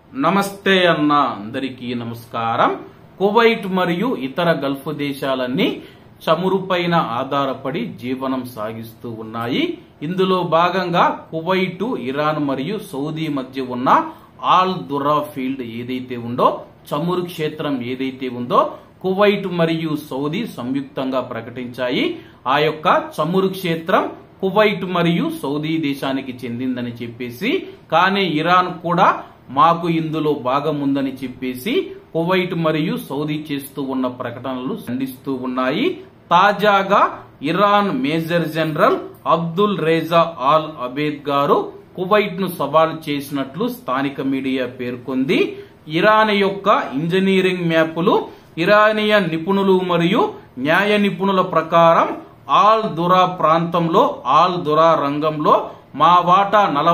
నమస్తే అన్న అందరికీ నమస్కారం. కువైట్ మరియు ఇతర గల్ఫ్ దేశాలన్నీ చమురుపైన ఆధారపడి జీవనం సాగిస్తూ ఉన్నాయి. ఇందులో భాగంగా కువైట్, ఇరాన్ మరియు సౌదీ మధ్య ఉన్న ఆల్ దురా ఫీల్డ్ ఏదైతే ఉందో, చమురు క్షేత్రం ఏదైతే ఉందో కువైట్ మరియు సౌదీ సంయుక్తంగా ప్రకటించాయి. ఆ యొక్క చమురు క్షేత్రం కువైట్ మరియు సౌదీ దేశానికి చెందిందని చెప్పేసి, కానీ ఇరాన్ కూడా మాకు ఇందులో భాగం ఉందని చెప్పేసి కువైట్ మరియు సౌదీ చేస్తూ ఉన్న ప్రకటనలు ఖండిస్తూ ఉన్నాయి. తాజాగా Iran major general Abdul Reza Al Abed గారు కువైట్ ను సవాల్ చేసినట్లు స్థానిక మీడియా పేర్కొంది. ఇరాన్ యొక్క ఇంజనీరింగ్ మ్యాపులు ఇరానియన్ నిపుణులు మరియు న్యాయ నిపుణుల ప్రకారం ఆల్ దురా ప్రాంతంలో, ఆల్ దురా రంగంలో మా వాటా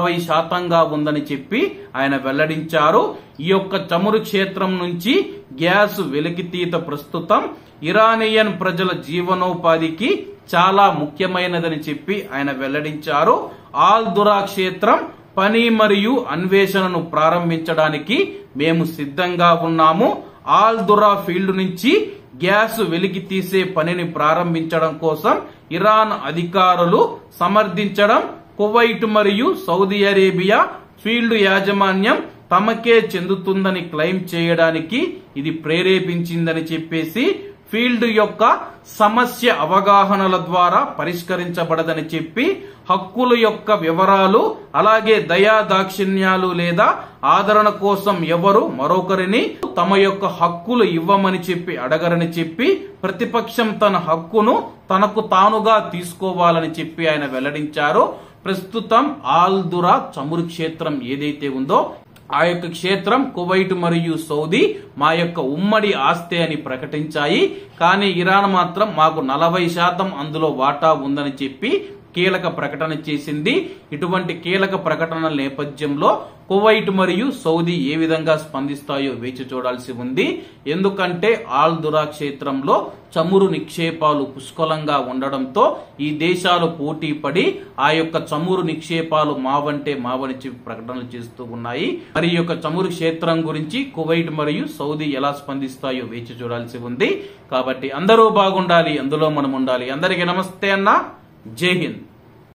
40% ఉందని చెప్పి ఆయన వెల్లడించారు. ఈ యొక్క చమురు క్షేత్రం నుంచి గ్యాస్ వెలికితీత ప్రస్తుతం ఇరానియన్ ప్రజల జీవనోపాధికి చాలా ముఖ్యమైనదని చెప్పి ఆయన వెల్లడించారు. ఆల్ దురా క్షేత్రం పని మరియు అన్వేషణను ప్రారంభించడానికి మేము సిద్ధంగా ఉన్నాము. ఆల్ దురా ఫీల్డ్ నుంచి గ్యాస్ వెలికి తీసే పనిని ప్రారంభించడం కోసం ఇరాన్ అధికారులు సమర్థించడం, కువైట్ మరియు సౌదీ అరేబియా ఫీల్డ్ యాజమాన్యం తమకే చెందుతుందని క్లెయిమ్ చేయడానికి ఇది ప్రేరేపించిందని చెప్పేసి, ఫీల్డ్ యొక్క సమస్య అవగాహనల ద్వారా పరిష్కరించబడదని చెప్పి, హక్కుల యొక్క వివరాలు అలాగే దయా దాక్షిణ్యాలు లేదా ఆదరణ కోసం ఎవరు మరొకరిని తమ యొక్క హక్కులు ఇవ్వమని చెప్పి అడగరని చెప్పి, ప్రతిపక్షం తన హక్కును తనకు తానుగా తీసుకోవాలని చెప్పి ఆయన వెల్లడించారు. ప్రస్తుతం ఆల్ దురా చమురు క్షేత్రం ఏదైతే ఉందో ఆ యొక్క క్షేత్రం కువైట్ మరియు సౌదీ మా యొక్క ఉమ్మడి ఆస్తి అని ప్రకటించాయి. కానీ ఇరాన్ మాత్రం మాకు 40% అందులో వాటా ఉందని చెప్పి కీలక ప్రకటన చేసింది. ఇటువంటి కీలక ప్రకటనల నేపథ్యంలో కువైట్ మరియు సౌదీ ఏ విధంగా స్పందిస్తాయో వేచి చూడాల్సి ఉంది. ఎందుకంటే ఆల్ దురా క్షేత్రంలో చమురు నిక్షేపాలు పుష్కలంగా ఉండడంతో ఈ దేశాలు పోటీ పడి ఆ యొక్క చమురు నిక్షేపాలు మావంటే మావని చెప్పి ప్రకటనలు చేస్తూ ఉన్నాయి. మరి ఈ యొక్క చమురు క్షేత్రం గురించి కువైట్ మరియు సౌదీ ఎలా స్పందిస్తాయో వేచి చూడాల్సి ఉంది. కాబట్టి అందరూ బాగుండాలి, అందులో మనం ఉండాలి. అందరికీ నమస్తే అన్న, జై హింద్.